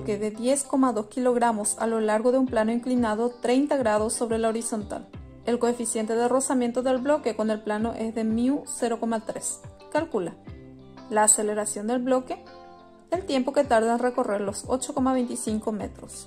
bloque de 10,2 kilogramos a lo largo de un plano inclinado 30 grados sobre la horizontal. El coeficiente de rozamiento del bloque con el plano es de μ 0,3. Calcula la aceleración del bloque, el tiempo que tarda en recorrer los 8,25 metros.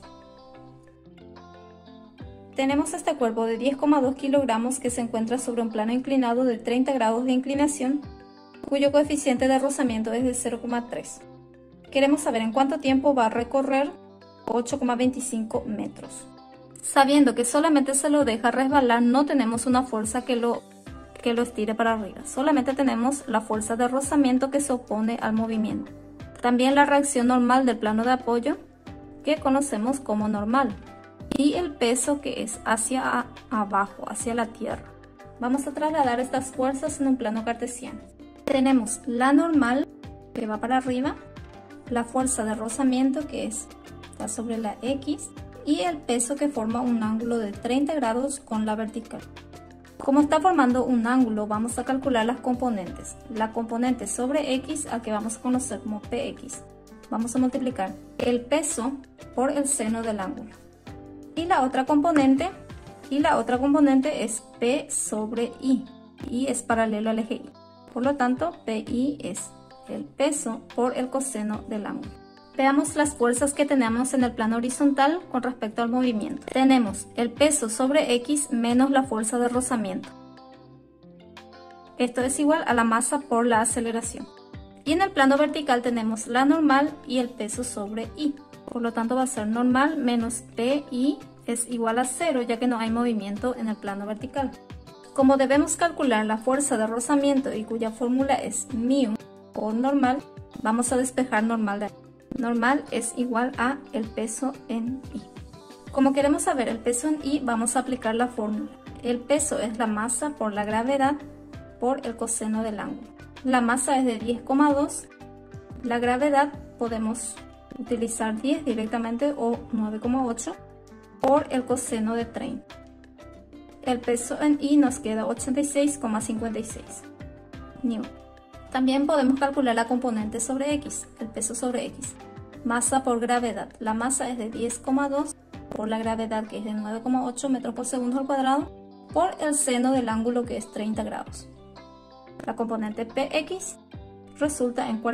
Tenemos este cuerpo de 10,2 kilogramos que se encuentra sobre un plano inclinado de 30 grados de inclinación, cuyo coeficiente de rozamiento es de 0,3. Queremos saber en cuánto tiempo va a recorrer 8,25 metros. Sabiendo que solamente se lo deja resbalar, no tenemos una fuerza que lo estire para arriba. Solamente tenemos la fuerza de rozamiento que se opone al movimiento. También la reacción normal del plano de apoyo, que conocemos como normal. Y el peso que es hacia abajo, hacia la tierra. Vamos a trasladar estas fuerzas en un plano cartesiano. Tenemos la normal que va para arriba, la fuerza de rozamiento que está sobre la X y el peso que forma un ángulo de 30 grados con la vertical. Como está formando un ángulo, vamos a calcular las componentes. La componente sobre X, a que vamos a conocer como PX. Vamos a multiplicar el peso por el seno del ángulo. Y la otra componente es P sobre I. Y es paralelo al eje Y. Por lo tanto, PI es el peso por el coseno del ángulo. Veamos las fuerzas que tenemos en el plano horizontal con respecto al movimiento. Tenemos el peso sobre X menos la fuerza de rozamiento. Esto es igual a la masa por la aceleración. Y en el plano vertical tenemos la normal y el peso sobre I. Por lo tanto va a ser normal menos PI es igual a 0, ya que no hay movimiento en el plano vertical. Como debemos calcular la fuerza de rozamiento y cuya fórmula es μ o normal, vamos a despejar normal de ahí. Normal es igual a el peso en I. Como queremos saber el peso en I, vamos a aplicar la fórmula. El peso es la masa por la gravedad por el coseno del ángulo. La masa es de 10,2. La gravedad podemos utilizar 10 directamente o 9,8 por el coseno de 30. El peso en I nos queda 86,56 newton. También podemos calcular la componente sobre X, el peso sobre X. Masa por gravedad. La masa es de 10,2 por la gravedad que es de 9,8 metros por segundo al cuadrado por el seno del ángulo que es 30 grados. La componente PX resulta en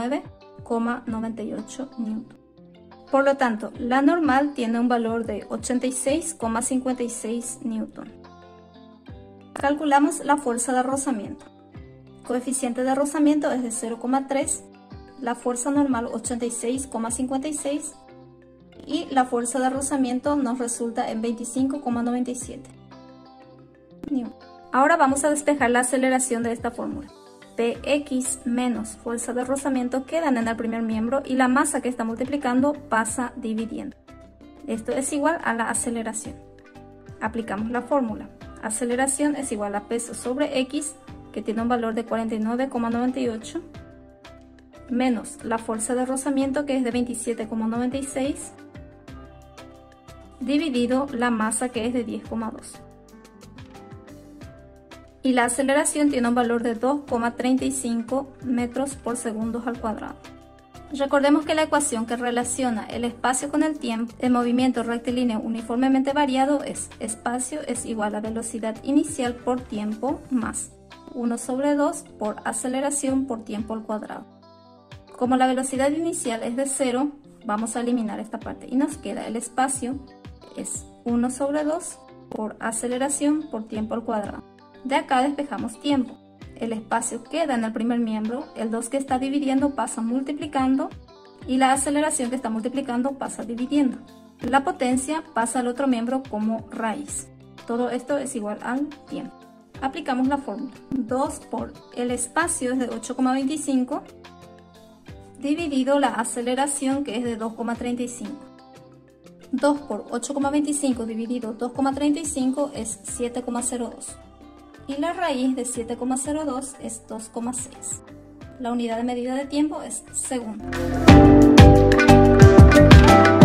49,98 newton. Por lo tanto, la normal tiene un valor de 86,56 newton. Calculamos la fuerza de rozamiento. Coeficiente de rozamiento es de 0,3, la fuerza normal 86,56 y la fuerza de rozamiento nos resulta en 25,97 newton. Ahora vamos a despejar la aceleración de esta fórmula. Px menos fuerza de rozamiento quedan en el primer miembro y la masa que está multiplicando pasa dividiendo. Esto es igual a la aceleración. Aplicamos la fórmula. Aceleración es igual a peso sobre X, que tiene un valor de 49,98, menos la fuerza de rozamiento, que es de 27,96, dividido la masa, que es de 10,2. Y la aceleración tiene un valor de 2,35 metros por segundo al cuadrado. Recordemos que la ecuación que relaciona el espacio con el tiempo en movimiento rectilíneo uniformemente variado es espacio es igual a velocidad inicial por tiempo más 1 sobre 2 por aceleración por tiempo al cuadrado. Como la velocidad inicial es de 0, vamos a eliminar esta parte y nos queda el espacio es 1 sobre 2 por aceleración por tiempo al cuadrado. De acá despejamos tiempo. El espacio queda en el primer miembro, el 2 que está dividiendo pasa multiplicando y la aceleración que está multiplicando pasa dividiendo. La potencia pasa al otro miembro como raíz. Todo esto es igual al tiempo. Aplicamos la fórmula. 2 por el espacio es de 8,25 dividido la aceleración, que es de 2,35. 2 por 8,25 dividido 2,35 es 7,02. Y la raíz de 7,02 es 2,6. La unidad de medida de tiempo es segundo.